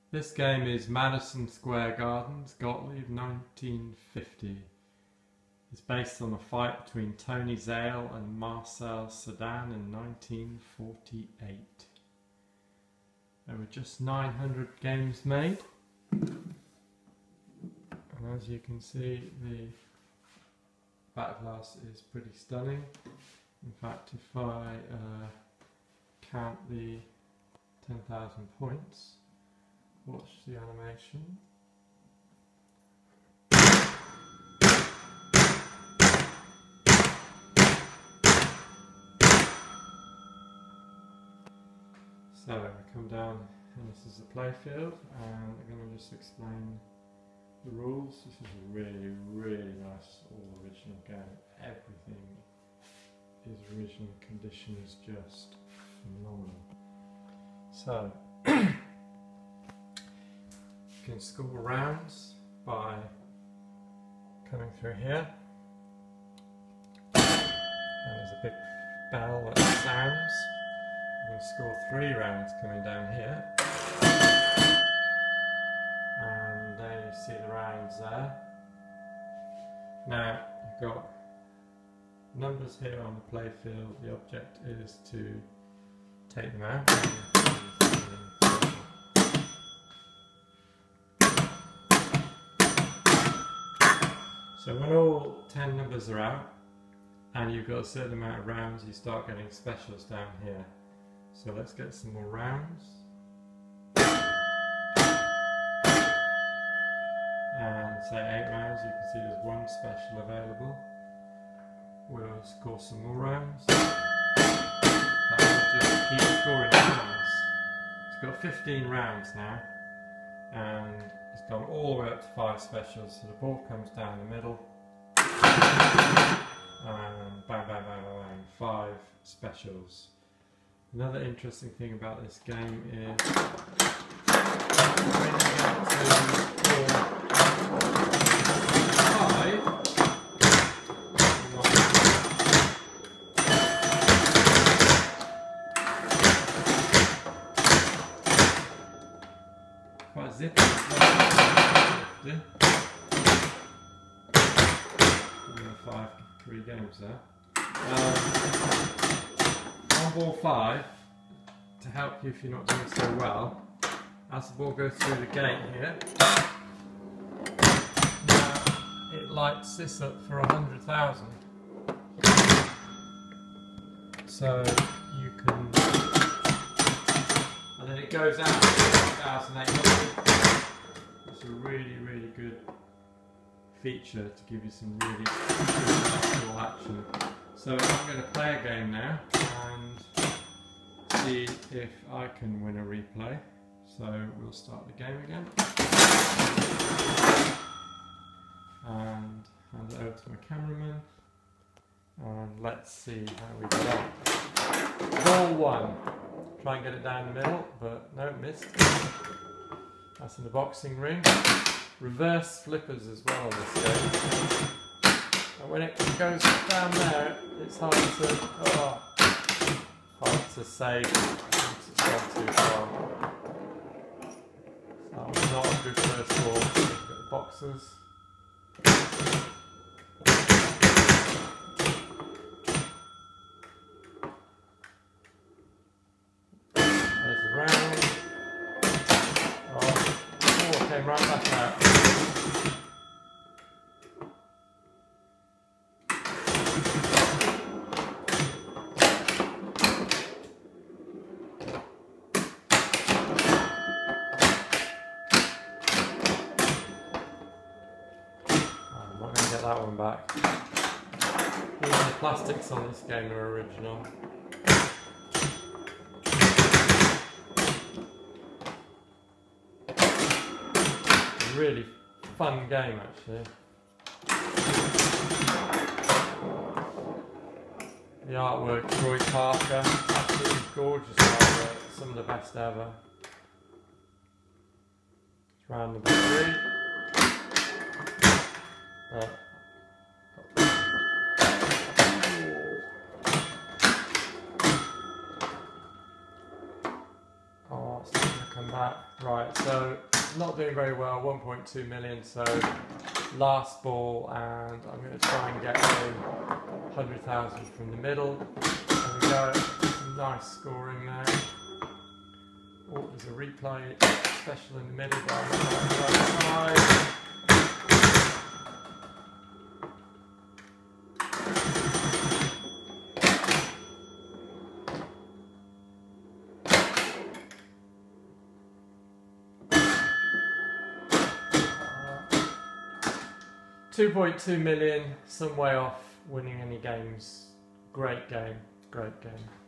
This game is Madison Square Gardens, Gottlieb, 1950. It's based on a fight between Tony Zale and Marcel Cerdan in 1948. There were just 900 games made. And as you can see, the back glass is pretty stunning. In fact, if I count the 10,000 points, watch the animation. So I come down, and this is the playfield, and I'm going to just explain the rules. This is a really, really nice, all original game. Everything is original, condition is just phenomenal. So you can score rounds by coming through here, and there's a big bell that sounds. You can score 3 rounds coming down here, and there you see the rounds there. Now you've got numbers here on the playfield. The object is to take them out. So when all 10 numbers are out and you've got a certain amount of rounds, you start getting specials down here. So let's get some more rounds. And say 8 rounds, you can see there's 1 special available. We'll score some more rounds. That will just keep scoring rounds. It's got 15 rounds now, and it's gone all the way up to 5 specials. So the ball comes down the middle, and bang, bang, bang, bang, bang, 5 specials. Another interesting thing about this game is when you get to 5, quite zippy. 3 games there. On ball 5, to help you if you're not doing so well, as the ball goes through the gate here, now it lights this up for 100,000. So you can, and then it goes out to 1,800. It's a really, really good feature to give you some really cool action. So I'm going to play a game now and see if I can win a replay. So we'll start the game again and hand it over to my cameraman, and let's see how we get on. Ball 1. Try and get it down the middle, but no, missed. That's in the boxing ring. Reverse flippers as well on this game. And when it goes down there, it's hard to save once it's gone too far. That was not a good first ball. Look at the boxes. There's the round. Oh, the ball came right back out. That one back. Even the plastics on this game are original. A really fun game actually. The artwork, Troy Parker, absolutely gorgeous artwork, some of the best ever. It's round number 3. Oh, it's not going to come Matt. Right, so not doing very well, 1.2 million, so last ball, and I'm going to try and get to 100,000 from the middle. There we go, some nice scoring there. Oh, there's a replay, special in the middle, down the right side. $2.2 million, some way off winning any games. Great game, great game.